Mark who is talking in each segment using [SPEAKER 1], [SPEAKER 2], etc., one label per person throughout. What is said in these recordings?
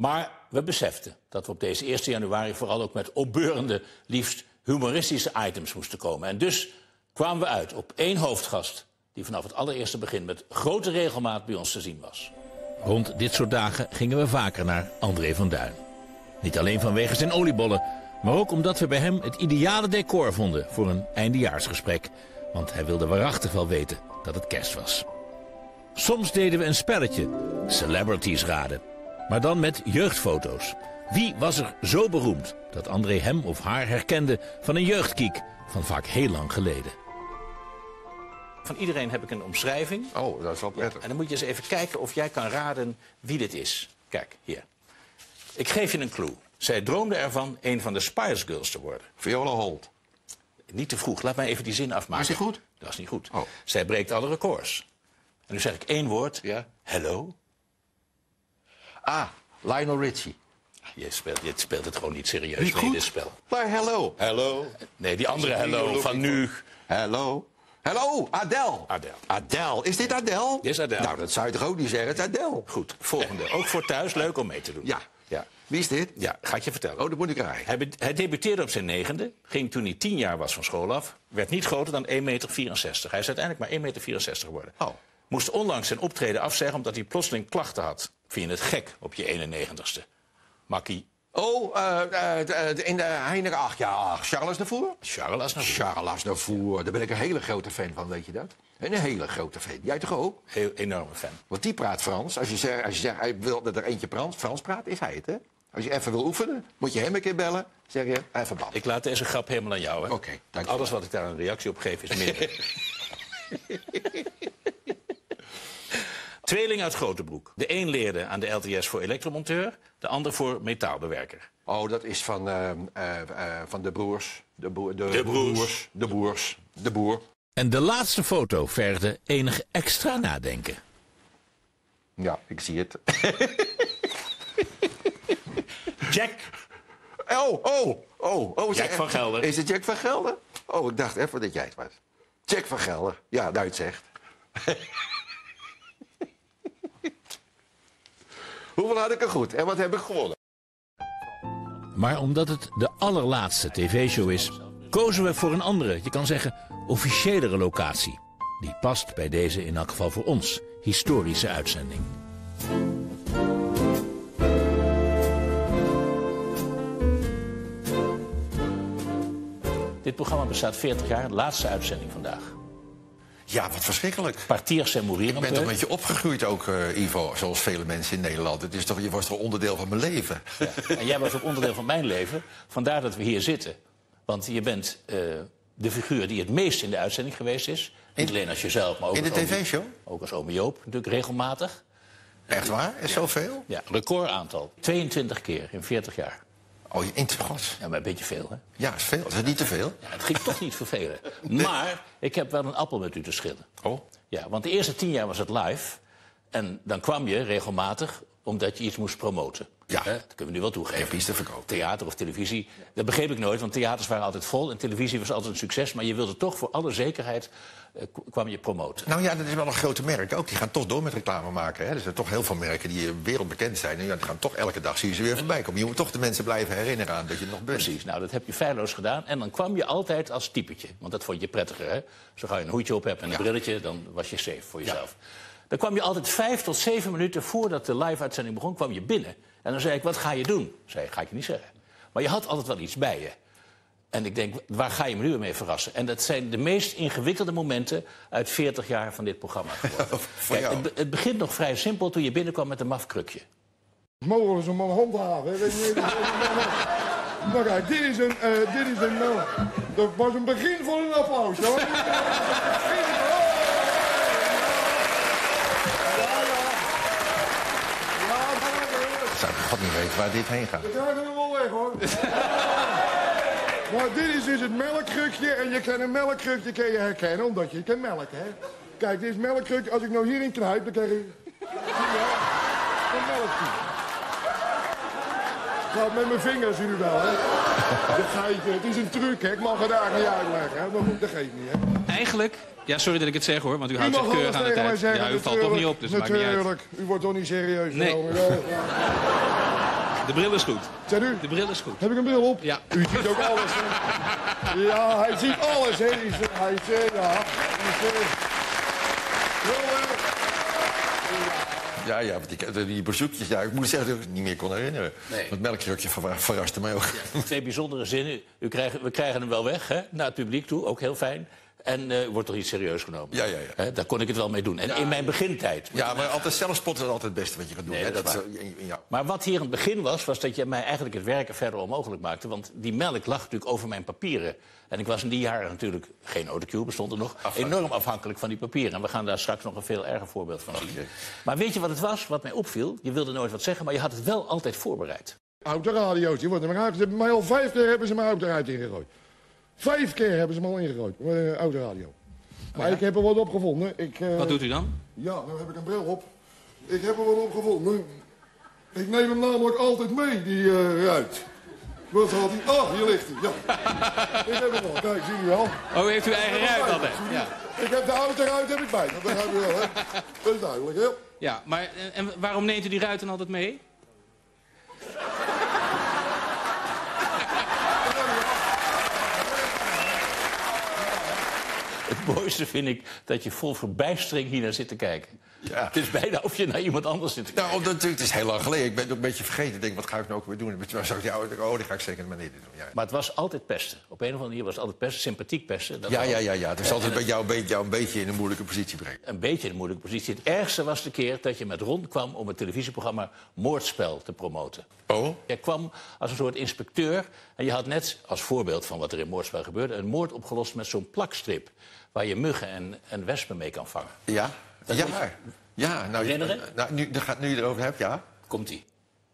[SPEAKER 1] Maar we beseften dat we op deze 1 januari vooral ook met opbeurende, liefst humoristische items moesten komen. En dus kwamen we uit op 1 hoofdgast die vanaf het allereerste begin met grote regelmaat bij ons te zien was. Rond dit soort dagen gingen we vaker naar André van Duin. Niet alleen vanwege zijn oliebollen, maar ook omdat we bij hem het ideale decor vonden voor een eindejaarsgesprek. Want hij wilde waarachtig wel weten dat het kerst was. Soms deden we een spelletje, celebrities raden. Maar dan met jeugdfoto's. Wie was er zo beroemd dat André hem of haar herkende van een jeugdkiek van vaak heel lang geleden? Van iedereen heb ik een omschrijving.
[SPEAKER 2] Oh, dat is wel prettig.
[SPEAKER 1] Ja, en dan moet je eens even kijken of jij kan raden wie dit is. Kijk, hier. Ik geef je een clue. Zij droomde ervan een van de Spice Girls te worden.
[SPEAKER 2] Viola Holt.
[SPEAKER 1] Niet te vroeg, laat mij even die zin afmaken.
[SPEAKER 2] Was die goed?
[SPEAKER 1] Dat is niet goed.
[SPEAKER 2] Oh.
[SPEAKER 1] Zij breekt alle records. En nu zeg ik 1 woord.
[SPEAKER 2] Ja.
[SPEAKER 1] Hello.
[SPEAKER 2] Ah, Lionel Richie.
[SPEAKER 1] Je speelt het gewoon niet serieus
[SPEAKER 2] Niet
[SPEAKER 1] mee,
[SPEAKER 2] goed?
[SPEAKER 1] dit spel.
[SPEAKER 2] Maar hello.
[SPEAKER 1] Hello. Nee, die andere hello van nu.
[SPEAKER 2] Hello. Hello, Adele.
[SPEAKER 1] Adele.
[SPEAKER 2] Adele. Is dit Adele?
[SPEAKER 1] Dit is Adele.
[SPEAKER 2] Nou, dat zou je toch ook niet zeggen? Het is Adele.
[SPEAKER 1] Goed, volgende. Ook voor thuis, leuk om mee te doen.
[SPEAKER 2] Ja.
[SPEAKER 1] Ja,
[SPEAKER 2] Wie is dit?
[SPEAKER 1] ja, ga ik je vertellen.
[SPEAKER 2] Oh, dat moet ik rijden.
[SPEAKER 1] Hij debuteerde op zijn 9e, ging toen hij 10 jaar was van school af. Werd niet groter dan 1,64 meter. Hij is uiteindelijk maar 1,64 meter geworden.
[SPEAKER 2] Oh.
[SPEAKER 1] Moest onlangs zijn optreden afzeggen omdat hij plotseling klachten had. Vind je het gek op je 91ste? Makkie.
[SPEAKER 2] Oh, in de Heineken 8. Ja, Charles Aznavour.
[SPEAKER 1] Charles Aznavour.
[SPEAKER 2] Charles Aznavour. Daar ben ik een hele grote fan van, weet je dat? Een hele grote fan. Jij toch ook?
[SPEAKER 1] Heel enorme fan.
[SPEAKER 2] Want die praat Frans. Als je zegt hij wil dat er eentje Frans praat, is hij het, hè? Als je even wil oefenen, moet je hem een keer bellen. Zeg je, even babbelen.
[SPEAKER 1] Ik laat deze grap helemaal aan jou, hè?
[SPEAKER 2] Oké, dank je.
[SPEAKER 1] Alles wat ik daar een reactie op geef is meer. Tweeling uit Grotebroek. De een leerde aan de LTS voor elektromonteur, de ander voor metaalbewerker.
[SPEAKER 2] Oh, dat is van de broers. De boer.
[SPEAKER 1] En de laatste foto vergde enig extra nadenken.
[SPEAKER 2] Ja, ik zie het.
[SPEAKER 1] Jack.
[SPEAKER 2] Jack
[SPEAKER 1] van Gelder.
[SPEAKER 2] Is het Jack van Gelder? Oh, ik dacht even dat jij het was. Jack van Gelder. Ja, nou het zegt. Hoeveel had ik er goed en wat heb ik gewonnen?
[SPEAKER 1] Maar omdat het de allerlaatste tv-show is, kozen we voor een andere, je kan zeggen, officiëlere locatie. Die past bij deze in elk geval voor ons historische uitzending. Dit programma bestaat 40 jaar, laatste uitzending vandaag.
[SPEAKER 3] Ja, wat verschrikkelijk.
[SPEAKER 1] Partiers en mourir.
[SPEAKER 3] Ik ben toch met je opgegroeid ook, Ivo, zoals vele mensen in Nederland. Je was toch onderdeel van mijn leven?
[SPEAKER 1] Ja. En jij was ook onderdeel van mijn leven. Vandaar dat we hier zitten. Want je bent de figuur die het meest in de uitzending geweest is. Niet alleen als jezelf, maar ook
[SPEAKER 3] in de
[SPEAKER 1] als
[SPEAKER 3] tv-show?
[SPEAKER 1] Ook als ome Joop, natuurlijk regelmatig.
[SPEAKER 3] Echt waar? Is zoveel?
[SPEAKER 1] Ja, recordaantal. 22 keer in 40 jaar.
[SPEAKER 3] Oh, in het god.
[SPEAKER 1] Ja, maar een beetje veel, hè?
[SPEAKER 3] Ja, is veel. Is het niet te veel?
[SPEAKER 1] Ja, het ging toch niet vervelen. Maar ik heb wel een appel met u te schillen.
[SPEAKER 3] Oh.
[SPEAKER 1] Ja, want de eerste 10 jaar was het live. En dan kwam je regelmatig omdat je iets moest promoten.
[SPEAKER 3] Ja.
[SPEAKER 1] Dat kunnen we nu wel toegeven.
[SPEAKER 3] Heb je iets te verkopen?
[SPEAKER 1] Theater of televisie. Dat begreep ik nooit, want theaters waren altijd vol en televisie was altijd een succes. Maar je wilde toch voor alle zekerheid kwam je promoten.
[SPEAKER 3] Nou ja, dat is wel een grote merk ook. Die gaan toch door met reclame maken. Hè? Er zijn toch heel veel merken die wereldbekend zijn. En ja, die gaan toch elke dag zie je ze weer voorbij komen. Je moet toch de mensen blijven herinneren aan dat je het nog bent.
[SPEAKER 1] Precies, nou dat heb je feilloos gedaan. En dan kwam je altijd als typetje. Want dat vond je prettiger, hè? Zo gauw je een hoedje op hebt en een brilletje, dan was je safe voor jezelf. Ja. Dan kwam je altijd 5 tot 7 minuten voordat de live-uitzending begon, kwam je binnen. En dan zei ik, wat ga je doen? Zei ik, ga ik je niet zeggen. Maar je had altijd wel iets bij je. En ik denk, waar ga je me nu mee verrassen? En dat zijn de meest ingewikkelde momenten uit 40 jaar van dit programma geworden. Kijk, het begint nog vrij simpel toen je binnenkwam met een maf krukje.
[SPEAKER 4] Mogelijk om een handhaven. Nou kijk, dit is een dat was een begin van een applaus. Hoor.
[SPEAKER 3] Ik zou God niet weten waar dit heen gaat.
[SPEAKER 4] We krijgen hem wel weg, hoor. Maar dit is dus het melkkrukje. En je kan een melkkrukje kan je herkennen, omdat je kan melken, hè. Kijk, dit is melkkrukje. Als ik nou hierin knijp, dan krijg je... een melkje. Nou, met mijn vingers nu wel, hè. Dat geitje, het is een truc, hè. Ik mag het eigenlijk niet uitleggen, hè. Maar goed, dat geeft niet, hè.
[SPEAKER 5] Eigenlijk, ja, sorry dat ik het zeg hoor, want u houdt zich keurig aan de tijd.
[SPEAKER 4] Zeggen,
[SPEAKER 5] ja, u valt toch niet op, dus het maakt niet uit.
[SPEAKER 4] Natuurlijk, u wordt toch niet serieus
[SPEAKER 5] Nee.
[SPEAKER 4] genomen.
[SPEAKER 5] De bril is goed.
[SPEAKER 4] Zeg u?
[SPEAKER 5] De bril is goed.
[SPEAKER 4] Heb ik een bril op?
[SPEAKER 5] Ja.
[SPEAKER 4] U ziet ook alles, hè? Ja, hij ziet alles, hè? Hij zegt, ja.
[SPEAKER 3] Ja, want die bezoekjes, ja, ik moet zeggen dat ik het niet meer kon herinneren.
[SPEAKER 1] Nee.
[SPEAKER 3] Het melkkrukje verraste mij ook.
[SPEAKER 1] Ja, 2 bijzondere zinnen. We krijgen hem wel weg, hè, naar het publiek toe, ook heel fijn. En wordt toch iets serieus genomen.
[SPEAKER 3] Ja.
[SPEAKER 1] Hè, daar kon ik het wel mee doen. En in mijn begintijd...
[SPEAKER 3] Ja, maar altijd zelfspotten is altijd het beste wat je gaat doen.
[SPEAKER 1] Nee,
[SPEAKER 3] hè?
[SPEAKER 1] dat is
[SPEAKER 3] ja.
[SPEAKER 1] Maar wat hier in het begin was dat je mij eigenlijk het werken verder onmogelijk maakte. Want die melk lag natuurlijk over mijn papieren. En ik was in die jaren natuurlijk, geen autocue bestond er nog, enorm afhankelijk van die papieren. En we gaan daar straks nog een veel erger voorbeeld van zien.
[SPEAKER 3] Okay.
[SPEAKER 1] Maar weet je wat het was, wat mij opviel? Je wilde nooit wat zeggen, maar je had het wel altijd voorbereid.
[SPEAKER 4] Autoradio's, die worden maar uit. Bij mij al 5 keer hebben ze mijn auto eruit ingegooid. 5 keer hebben ze me al ingegooid, autoradio. Maar ik heb er wat op gevonden.
[SPEAKER 5] Wat doet u dan?
[SPEAKER 4] Ja, nu heb ik een bril op. Ik heb er wat op gevonden. Ik neem hem namelijk altijd mee, die ruit. Wat had hij? Oh, hier ligt hij. Ja. Ik heb hem al. Kijk, zie je wel.
[SPEAKER 5] Oh, u heeft uw eigen ruit altijd? Ja.
[SPEAKER 4] Ik heb de autoruit heb ik bij. Dat begrijp je wel, hè? Dat is duidelijk, hè?
[SPEAKER 5] Ja, maar en waarom neemt u die ruit dan altijd mee?
[SPEAKER 1] Het mooiste vind ik dat je vol verbijstering hier naar zit te kijken.
[SPEAKER 3] Ja.
[SPEAKER 1] Het is bijna of je naar iemand anders zit te kijken.
[SPEAKER 3] Nou, natuurlijk, het is heel lang geleden. Ik ben het ook een beetje vergeten. Ik denk, wat ga ik nou ook weer doen? Maar zag ik die oude, oh, die ga ik zeker maar niet doen. Ja.
[SPEAKER 1] Maar het was altijd pesten. Op een of andere manier was het altijd pesten, sympathiek pesten. Dat
[SPEAKER 3] Ja. Het is altijd bij jou een beetje in een moeilijke positie brengen.
[SPEAKER 1] Een beetje in een moeilijke positie. Het ergste was de keer dat je met Ron kwam om het televisieprogramma Moordspel te promoten.
[SPEAKER 3] Oh?
[SPEAKER 1] Jij kwam als een soort inspecteur en je had net, als voorbeeld van wat er in Moordspel gebeurde, een moord opgelost met zo'n plakstrip waar je muggen en wespen mee kan vangen.
[SPEAKER 3] Ja? Ja, nou,
[SPEAKER 1] Herinneren?
[SPEAKER 3] Nu je erover hebt, ja.
[SPEAKER 1] Komt-ie.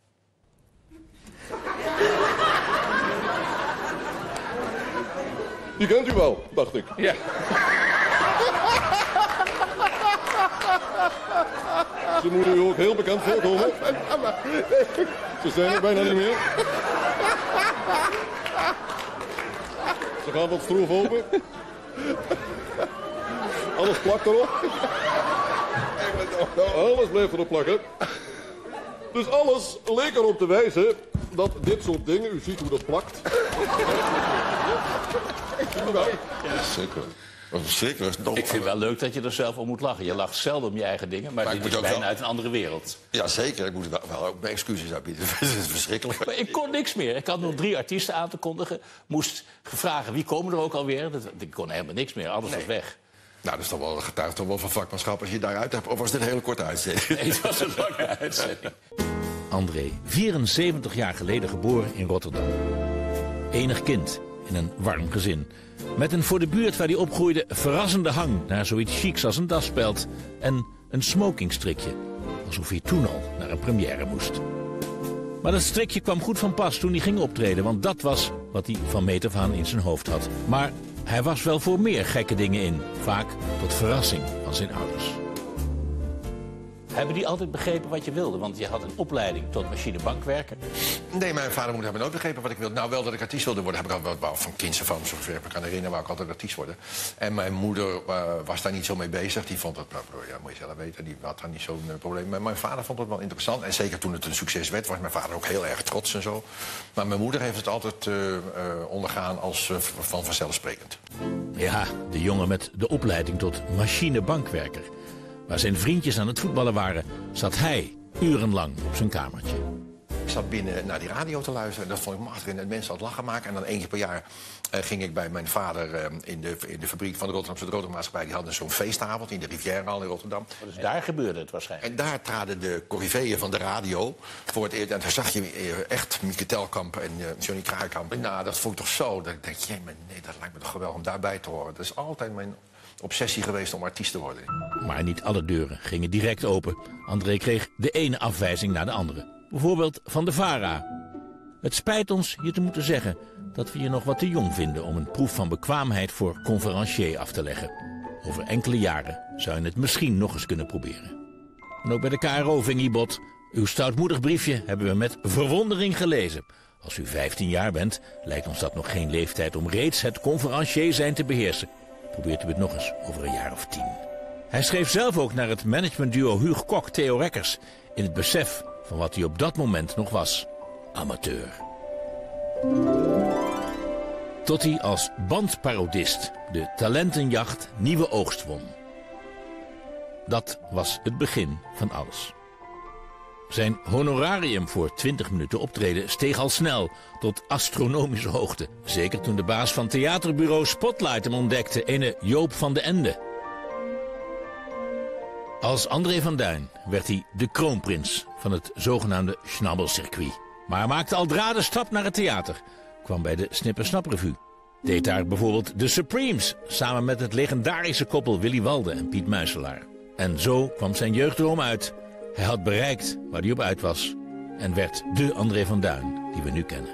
[SPEAKER 4] Die kent u wel, dacht ik.
[SPEAKER 5] Ja.
[SPEAKER 4] Ze moeten u ook heel bekend voorkomen. Ze zijn er bijna niet meer. Ze gaan wat stroef open. Alles plakt erop. Alles blijft erop plakken. Dus alles leek erop te wijzen dat dit soort dingen, u ziet hoe dat plakt.
[SPEAKER 3] Zeker. Wat verschrikkelijk.
[SPEAKER 1] Ik vind het wel leuk dat je er zelf om moet lachen. Je lacht zelden om je eigen dingen, maar dit
[SPEAKER 3] ik moet
[SPEAKER 1] is
[SPEAKER 3] ook
[SPEAKER 1] bijna
[SPEAKER 3] wel-
[SPEAKER 1] uit een andere wereld.
[SPEAKER 3] Ja, zeker. Ik moet wel ook mijn excuses aanbieden. Het is verschrikkelijk.
[SPEAKER 1] Maar ik kon niks meer. Ik had nog 3 artiesten aan te kondigen. Moest vragen wie komen er ook alweer. Ik kon helemaal niks meer. Alles was weg.
[SPEAKER 3] Nou, dat is toch wel getuigt toch wel van vakmanschap als je daaruit hebt. Of was dit een hele korte uitzending?
[SPEAKER 1] Nee, het was een lange uitzending. André, 74 jaar geleden geboren in Rotterdam. Enig kind in een warm gezin. Met een voor de buurt waar hij opgroeide verrassende hang naar zoiets chics als een dasspeld en een smokingstrikje. Alsof hij toen al naar een première moest. Maar dat strikje kwam goed van pas toen hij ging optreden, want dat was wat hij van meet af aan in zijn hoofd had. Maar hij was wel voor meer gekke dingen in, vaak tot verrassing van zijn ouders. Hebben die altijd begrepen wat je wilde? Want je had een opleiding tot machinebankwerker.
[SPEAKER 3] Nee, mijn vader en moeder hebben nooit begrepen wat ik wilde. Nou, wel dat ik artiest wilde worden, heb ik al wel van kinds af aan, zover ik me kan herinneren, wou ik altijd artiest worden. En mijn moeder was daar niet zo mee bezig. Die vond het, ja, moet je zelf weten, die had daar niet zo'n probleem. Maar mijn vader vond het wel interessant. En zeker toen het een succes werd, was mijn vader ook heel erg trots en zo. Maar mijn moeder heeft het altijd ondergaan als van vanzelfsprekend.
[SPEAKER 1] Ja, de jongen met de opleiding tot machinebankwerker. Waar zijn vriendjes aan het voetballen waren, zat hij urenlang op zijn kamertje.
[SPEAKER 3] Ik zat binnen naar die radio te luisteren. Dat vond ik machtig. En mensen aan het lachen maken. En dan 1 keer per jaar ging ik bij mijn vader in de fabriek van de Rotterdamse Droogmaatschappij. Die hadden zo'n feestavond in de Rivierenhal in Rotterdam.
[SPEAKER 1] Dus daar gebeurde het waarschijnlijk.
[SPEAKER 3] En daar traden de coryfeeën van de radio voor het eerst. En daar zag je echt Mieke Telkamp en Johnny Kraaikamp. Nou, dat vond ik toch zo. Dat ik denk, nee, dat lijkt me toch geweldig om daarbij te horen. Dat is altijd mijn obsessie geweest om artiest te worden.
[SPEAKER 1] Maar niet alle deuren gingen direct open. André kreeg de ene afwijzing na de andere. Bijvoorbeeld van de VARA. Het spijt ons je te moeten zeggen dat we je nog wat te jong vinden om een proef van bekwaamheid voor conferencier af te leggen. Over enkele jaren zou je het misschien nog eens kunnen proberen. En ook bij de KRO ving hij bot. Uw stoutmoedig briefje hebben we met verwondering gelezen. Als u 15 jaar bent, lijkt ons dat nog geen leeftijd om reeds het conferencier zijn te beheersen. Probeert u het nog eens over een jaar of 10. Hij schreef zelf ook naar het managementduo Huug Kok-Theo Rekkers in het besef van wat hij op dat moment nog was. amateur. Tot hij als bandparodist de talentenjacht Nieuwe Oogst won. Dat was het begin van alles. Zijn honorarium voor 20 minuten optreden steeg al snel tot astronomische hoogte. Zeker toen de baas van theaterbureau Spotlight hem ontdekte, ene Joop van de Ende. Als André van Duin werd hij de kroonprins van het zogenaamde Schnabbelcircuit. Maar maakte al de stap naar het theater. Kwam bij de Snippersnap-revue. Deed daar bijvoorbeeld de Supremes, samen met het legendarische koppel Willy Walde en Piet Muiselaar. En zo kwam zijn jeugddroom uit. Hij had bereikt waar hij op uit was. En werd de André van Duin die we nu kennen.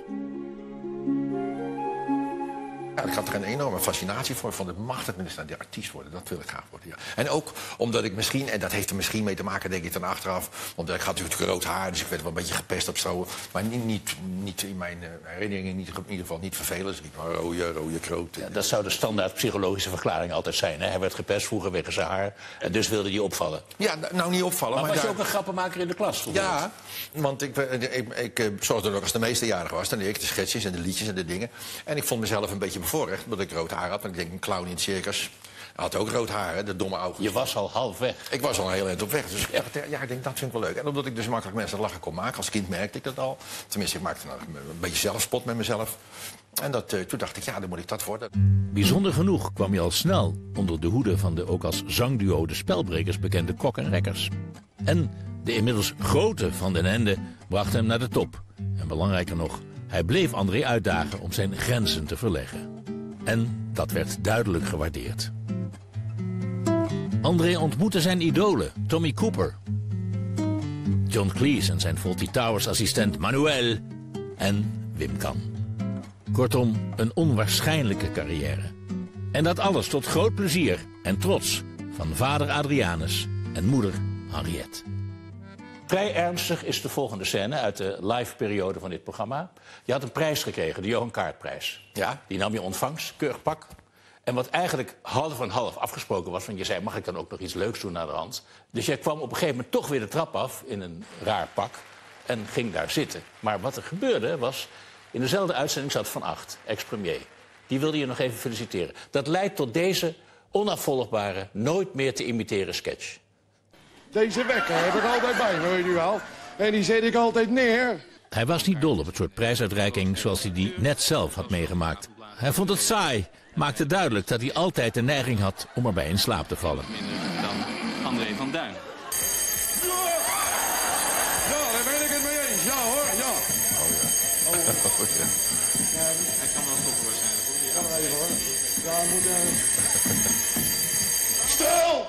[SPEAKER 3] Ja, ik had er een enorme fascinatie voor. Ik vond het machtig minister die artiest worden. Dat wil ik graag worden, ja. En ook omdat ik misschien, en dat heeft er misschien mee te maken, denk ik dan achteraf. Omdat ik had natuurlijk rood haar, dus ik werd wel een beetje gepest op zo. Maar niet in mijn herinneringen, in ieder geval niet vervelend. Dus ik maar rode kroot.
[SPEAKER 1] Ja, dat zou de standaard psychologische verklaring altijd zijn. Hè? Hij werd gepest vroeger wegens zijn haar. En dus wilde hij opvallen.
[SPEAKER 3] Ja, nou niet opvallen.
[SPEAKER 1] Maar was je ook een grappenmaker in de klas?
[SPEAKER 3] Ja, want ik zorgde er ook als de meeste jarige was. Dan deed ik de schetsjes en de liedjes en de dingen. En ik vond mezelf een beetje bevoorrecht, omdat ik rood haar had. Want ik denk, een clown in het circus had ook rood haar, hè, de domme ogen.
[SPEAKER 1] Je was al half weg.
[SPEAKER 3] Ik was al een heel eind op weg. Dus echt, ja, ik denk, dat vind ik wel leuk. En omdat ik dus makkelijk mensen lachen kon maken. Als kind merkte ik dat al. Tenminste, ik maakte een beetje zelfspot met mezelf. En toen dacht ik, ja, dan moet ik dat worden.
[SPEAKER 1] Bijzonder genoeg kwam je al snel onder de hoede van de ook als zangduo de Spelbrekers bekende Kok en Rekkers. En de inmiddels grote Van den Ende bracht hem naar de top. En belangrijker nog, hij bleef André uitdagen om zijn grenzen te verleggen. En dat werd duidelijk gewaardeerd. André ontmoette zijn idolen, Tommy Cooper, John Cleese en zijn Fawlty Towers assistent Manuel en Wim Kan. Kortom, een onwaarschijnlijke carrière. En dat alles tot groot plezier en trots van vader Adrianus en moeder Henriette. Vrij ernstig is de volgende scène uit de live-periode van dit programma. Je had een prijs gekregen, de Johan Kaartprijs.
[SPEAKER 3] Ja.
[SPEAKER 1] Die nam je ontvangst, keurig pak. En wat eigenlijk half en half afgesproken was, want je zei, mag ik dan ook nog iets leuks doen naar de hand? Dus jij kwam op een gegeven moment toch weer de trap af in een raar pak en ging daar zitten. Maar wat er gebeurde was, in dezelfde uitzending zat Van Agt, ex-premier. Die wilde je nog even feliciteren. Dat leidt tot deze onafvolgbare, nooit meer te imiteren sketch.
[SPEAKER 4] Deze wekker heb ik altijd bij me, weet u wel. En die zet ik altijd neer.
[SPEAKER 1] Hij was niet dol op het soort prijsuitreiking zoals hij die net zelf had meegemaakt. Hij vond het saai, maakte duidelijk dat hij altijd de neiging had om erbij in slaap te vallen.
[SPEAKER 5] Minder dan André van Duin.
[SPEAKER 4] Ja, daar ben ik het mee eens. Ja hoor, ja.
[SPEAKER 5] Hij kan wel stoppen waarschijnlijk.
[SPEAKER 4] Ja, maar even hoor. Ja, moet... Stil!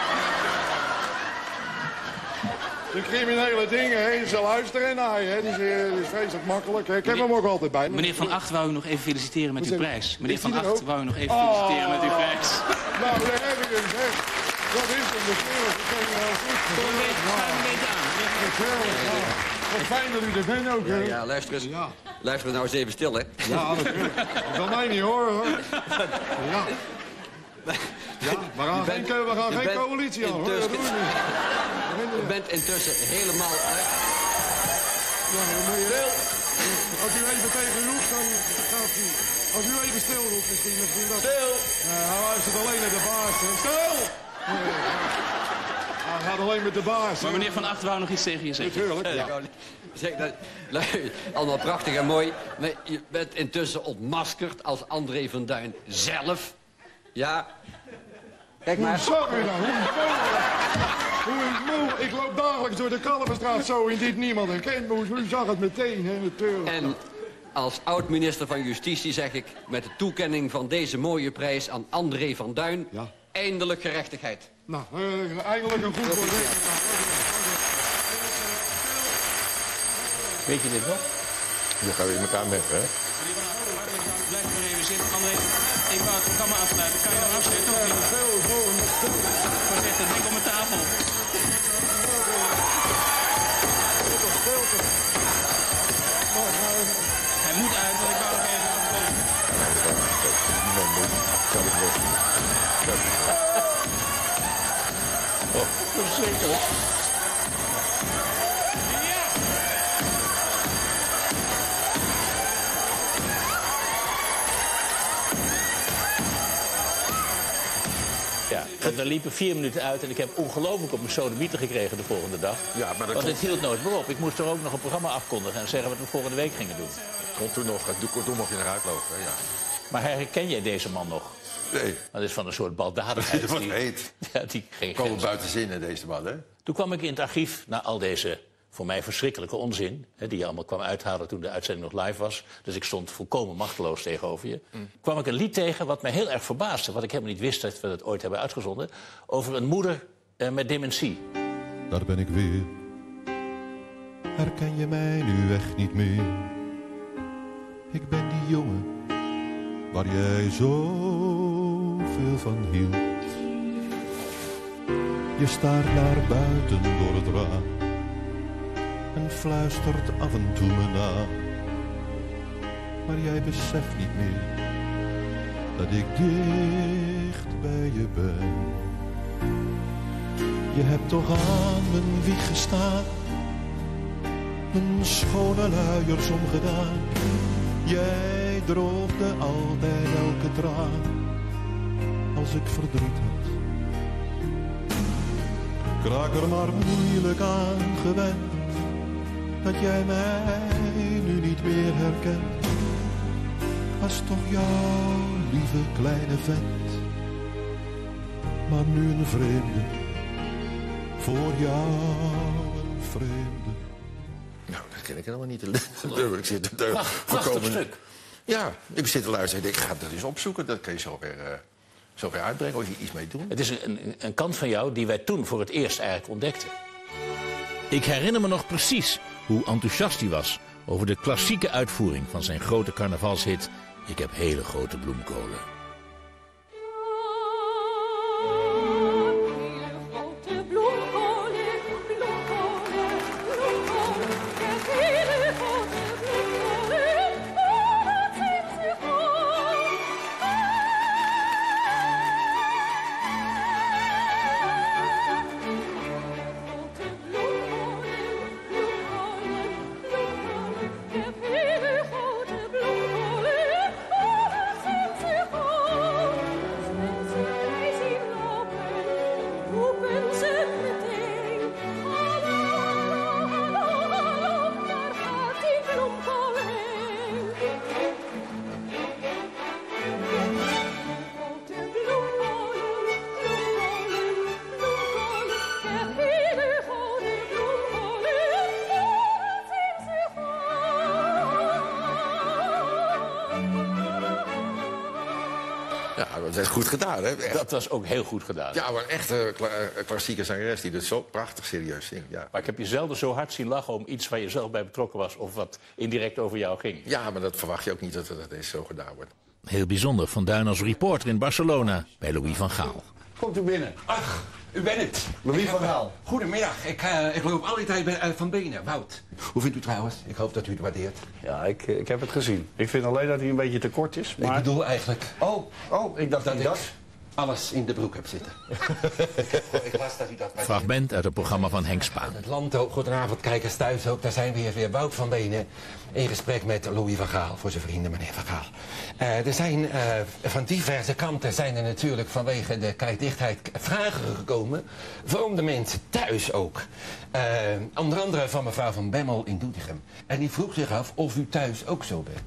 [SPEAKER 4] De criminele dingen, hè. Ze luisteren naar je, hè. Die is vreselijk makkelijk. Hè. Ik heb hem ook altijd bij me.
[SPEAKER 5] Meneer Van Agt wou u nog even feliciteren met uw prijs. Meneer
[SPEAKER 4] Is
[SPEAKER 5] Van
[SPEAKER 4] die er
[SPEAKER 5] Agt
[SPEAKER 4] ook?
[SPEAKER 5] wou u nog even feliciteren met uw prijs.
[SPEAKER 4] Nou, daar heb ik hem, zeg. Dat is hem, de kerel. Dat ken je wel goed.
[SPEAKER 5] Ga hem een beetje aan.
[SPEAKER 4] De kerel, ja. Wat fijn dat u er bent ook, hè.
[SPEAKER 6] Ja, luister eens.
[SPEAKER 4] Ja.
[SPEAKER 6] Luister nou eens even stil, hè.
[SPEAKER 4] Ja, natuurlijk. Dat zal mij niet horen, hoor. Ja. Ja, we gaan geen coalitie aan, hoor. Dat doen we niet.
[SPEAKER 6] U bent intussen helemaal uit.
[SPEAKER 4] Ja, dan moet je... Als u even tegen roept, dan gaat hij... Als u even stil roept, misschien dat... Stil! Hij luistert alleen naar de baas. Hè. Stil! Hij gaat alleen met de baas.
[SPEAKER 5] Maar meneer Van Agt wou nog iets tegen je zeggen.
[SPEAKER 4] Natuurlijk, ja.
[SPEAKER 6] Zeg, allemaal prachtig en mooi. Maar je bent intussen ontmaskerd als André van Duin zelf. Ja. Kijk
[SPEAKER 4] Hoe
[SPEAKER 6] maar.
[SPEAKER 4] zag u nou? Hoe ik loop dagelijks door de Kalverstraat zo in dit niemand herkent me. U zag het meteen, hè, natuurlijk.
[SPEAKER 6] En als oud-minister van Justitie zeg ik... met de toekenning van deze mooie prijs aan André van Duin...
[SPEAKER 4] Ja.
[SPEAKER 6] eindelijk gerechtigheid.
[SPEAKER 4] Nou, eindelijk een goed woord.
[SPEAKER 1] Weet je dit nog?
[SPEAKER 2] Dan gaan we in elkaar met, hè?
[SPEAKER 5] Blijf maar even zitten. André, ik wou het programma afsluiten. Kan je nou afsluiten of niet? Ik wou zeggen, denk op mijn tafel. Hij moet uit, want ik wou nog even afsluiten.
[SPEAKER 1] Verschrikkelijk. we liepen 4 minuten uit en ik heb ongelooflijk op mijn sodemieter gekregen de volgende dag.
[SPEAKER 3] Ja, maar dat
[SPEAKER 1] Want het hield nooit meer op. Ik moest er ook nog een programma afkondigen en zeggen wat we volgende week gingen doen.
[SPEAKER 3] komt toen nog. Toen mocht je eruit lopen, hè, ja.
[SPEAKER 1] Maar herken jij deze man nog?
[SPEAKER 3] Nee.
[SPEAKER 1] Dat is van een soort baldadigheid.
[SPEAKER 3] Dat wordt heet.
[SPEAKER 1] Ja, die geen
[SPEAKER 3] Komen
[SPEAKER 1] grens.
[SPEAKER 3] buiten zinnen, deze man, hè?
[SPEAKER 1] Toen kwam ik in het archief naar al deze voor mij verschrikkelijke onzin, hè, die je allemaal kwam uithalen toen de uitzending nog live was. Dus ik stond volkomen machteloos tegenover je. Kwam ik een lied tegen wat mij heel erg verbaasde, wat ik helemaal niet wist dat we dat ooit hebben uitgezonden, over een moeder met dementie.
[SPEAKER 7] Daar ben ik weer. Herken je mij nu echt niet meer? Ik ben die jongen waar jij zoveel van hield. Je staart naar buiten door het raam en fluistert af en toe me na. Maar jij beseft niet meer dat ik dicht bij je ben. Je hebt toch aan mijn wieg gestaan, mijn schone luiers omgedaan. Jij droogde altijd elke traan als ik verdriet had. Ik raak er maar moeilijk aan gewend dat jij mij nu niet meer herkent. Was toch jouw lieve kleine vent, maar nu een vreemde, voor jou een vreemde.
[SPEAKER 3] Nou, dat ken ik helemaal niet. Ik zit
[SPEAKER 1] Prachtig stuk.
[SPEAKER 3] Ja, ik zit te luisteren en ik ga dat eens opzoeken. Dat kun je zo weer uitbrengen als je iets mee doet.
[SPEAKER 1] Het is een kant van jou die wij toen voor het eerst eigenlijk ontdekten. Ik herinner me nog precies hoe enthousiast hij was over de klassieke uitvoering van zijn grote carnavalshit Ik heb hele grote bloemkolen.
[SPEAKER 3] Ja, dat is goed gedaan, hè? Echt.
[SPEAKER 1] Dat was ook heel goed gedaan.
[SPEAKER 3] Ja, maar echt een klassieke zangeres die dus zo prachtig serieus zingt. Ja.
[SPEAKER 1] Maar ik heb je zelden zo hard zien lachen om iets waar je zelf bij betrokken was of wat indirect over jou ging.
[SPEAKER 3] Ja, maar dat verwacht je ook niet dat deze zo gedaan wordt.
[SPEAKER 1] Heel bijzonder, Van Duin als reporter in Barcelona bij Louis van Gaal.
[SPEAKER 8] Komt u binnen.
[SPEAKER 9] Ach, u bent het.
[SPEAKER 8] Louis van Gaal.
[SPEAKER 9] Goedemiddag. Ik loop altijd van benen. Wout. Hoe vindt u trouwens? Ik hoop dat u het waardeert.
[SPEAKER 8] Ja, ik heb het gezien. Ik vind alleen dat hij een beetje te kort is. Maar...
[SPEAKER 9] Ik bedoel eigenlijk
[SPEAKER 8] ik dacht
[SPEAKER 9] dat
[SPEAKER 8] dat
[SPEAKER 9] ik
[SPEAKER 8] dat...
[SPEAKER 9] alles in de broek heb zitten. Ik las dat u dat waardeert.
[SPEAKER 1] Fragment uit het programma van Henk Spaan.
[SPEAKER 9] Het land ook. Goedenavond, kijkers thuis ook. Daar zijn we weer. Wout van Benen in gesprek met Louis van Gaal. Voor zijn vrienden, meneer van Gaal. Er zijn van diverse kanten zijn er natuurlijk vanwege de kijkdichtheid vragen gekomen. Voor de mensen thuis ook. Onder andere van mevrouw Van Bemmel in Doetinchem. En die vroeg zich af of u thuis ook zo bent.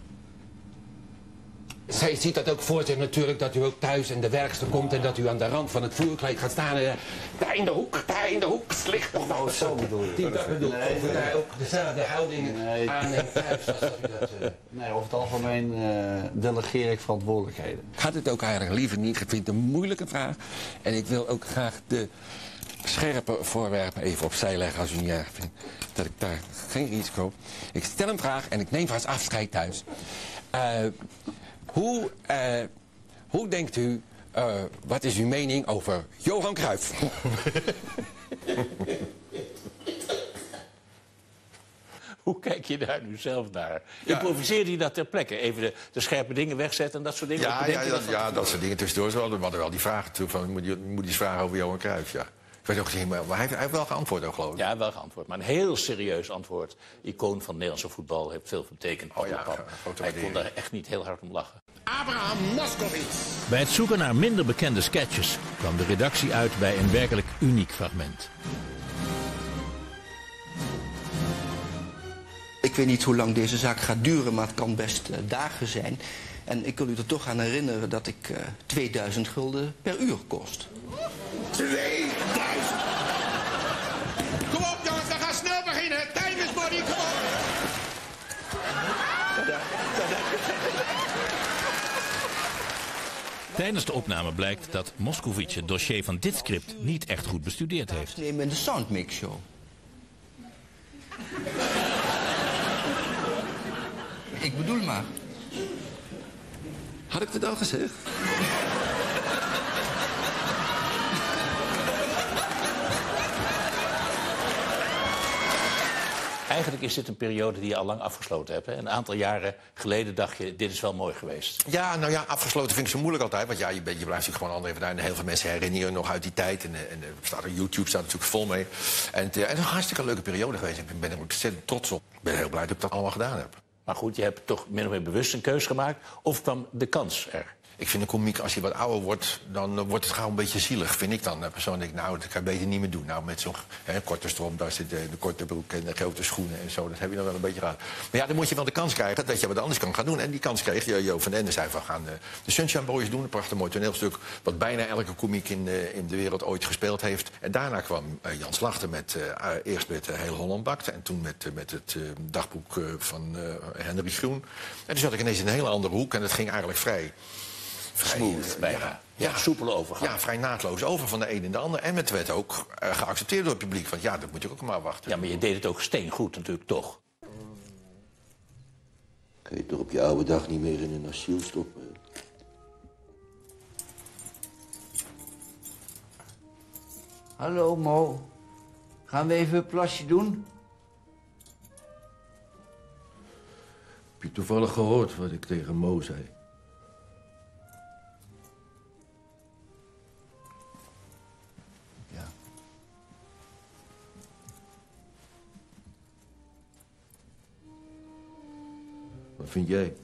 [SPEAKER 9] Zij ziet dat ook voor zich natuurlijk, dat u ook thuis in de werkster komt en dat u aan de rand van het vloerkleed gaat staan. Daar in de hoek, ligt nog wel
[SPEAKER 8] zo bedoel je.
[SPEAKER 9] Dat bedoel ik. Of u daar ook dezelfde houding aanneemt thuis als dat u dat...
[SPEAKER 8] Nee, over het algemeen delegeer ik verantwoordelijkheden.
[SPEAKER 9] Ik had het ook eigenlijk liever niet. Ik vind het een moeilijke vraag. En ik wil ook graag de scherpe voorwerpen even opzij leggen als u niet erg vindt. Dat ik daar geen risico... Ik stel een vraag en ik neem vast afscheid thuis. Hoe denkt u, wat is uw mening over Johan Cruijff?
[SPEAKER 1] Hoe kijk je daar nu zelf naar? Improviseerde je dat ter plekke? Even de scherpe dingen wegzetten en dat soort dingen?
[SPEAKER 3] Dat soort dingen tussendoor. We hadden wel die vragen toe van, moet je eens vragen over Johan Cruijff, ja. Ik weet ook niet, maar hij heeft wel geantwoord ook, geloof ik.
[SPEAKER 1] Ja, wel geantwoord. Maar een heel serieus antwoord. Icoon van het Nederlandse voetbal, heeft veel betekend.
[SPEAKER 3] Oh ja,
[SPEAKER 1] hij kon daar echt niet heel hard om lachen.
[SPEAKER 10] Abraham Moskowitz.
[SPEAKER 1] Bij het zoeken naar minder bekende sketches kwam de redactie uit bij een werkelijk uniek fragment.
[SPEAKER 11] Ik weet niet hoe lang deze zaak gaat duren, maar het kan best dagen zijn. En ik wil u er toch aan herinneren dat ik 2000 gulden per uur kost.
[SPEAKER 10] 2000! Kom op jongens, we gaan snel beginnen. Tijd is money, kom op!
[SPEAKER 1] Tijdens de opname blijkt dat Moskowitz het dossier van dit script niet echt goed bestudeerd heeft.
[SPEAKER 11] Neem in de Soundmix Show. Ik bedoel maar.
[SPEAKER 2] Had ik het al gezegd?
[SPEAKER 1] Eigenlijk is dit een periode die je al lang afgesloten hebt. Hè? Een aantal jaren geleden dacht je, dit is wel mooi geweest.
[SPEAKER 3] Ja, nou ja, afgesloten vind ik zo moeilijk altijd. Want ja, je blijft natuurlijk gewoon André van Duin. En heel veel mensen herinneren je nog uit die tijd. En YouTube staat natuurlijk vol mee. En het is een hartstikke leuke periode geweest. Ik ben er ontzettend trots op. Ik ben heel blij dat ik dat allemaal gedaan heb.
[SPEAKER 1] Maar goed, je hebt toch min of meer bewust een keus gemaakt? Of kwam de kans er?
[SPEAKER 3] Ik vind een komiek, als hij wat ouder wordt, dan wordt het gauw een beetje zielig, vind ik dan. Persoonlijk, nou, dat kan je beter niet meer doen. Nou, met zo'n korte strop, daar zit de korte broek en de grote schoenen en zo. Dat heb je dan wel een beetje raar. Maar ja, dan moet je wel de kans krijgen dat je wat anders kan gaan doen. En die kans kreeg je. Jo van Ende zei, we gaan de Sunshine Boys doen. Een prachtig mooi toneelstuk, wat bijna elke komiek in de wereld ooit gespeeld heeft. En daarna kwam Jan Slachter met, eerst met Heel Holland Bakt. En toen met het dagboek van Henry Groen. En toen zat ik ineens in een hele andere hoek. En het ging eigenlijk vrij
[SPEAKER 1] smooth, bijna. Ja, soepele overgang.
[SPEAKER 3] Ja, vrij naadloos over van de een in de ander. En het werd ook geaccepteerd door het publiek. Want ja, dat moet je ook maar wachten.
[SPEAKER 1] Ja, maar je deed het ook steengoed natuurlijk, toch?
[SPEAKER 12] Kun je toch op je oude dag niet meer in een asiel stoppen?
[SPEAKER 13] Hallo Mo. Gaan we even een plasje doen?
[SPEAKER 12] Heb je toevallig gehoord wat ik tegen Mo zei? Wat vind jij?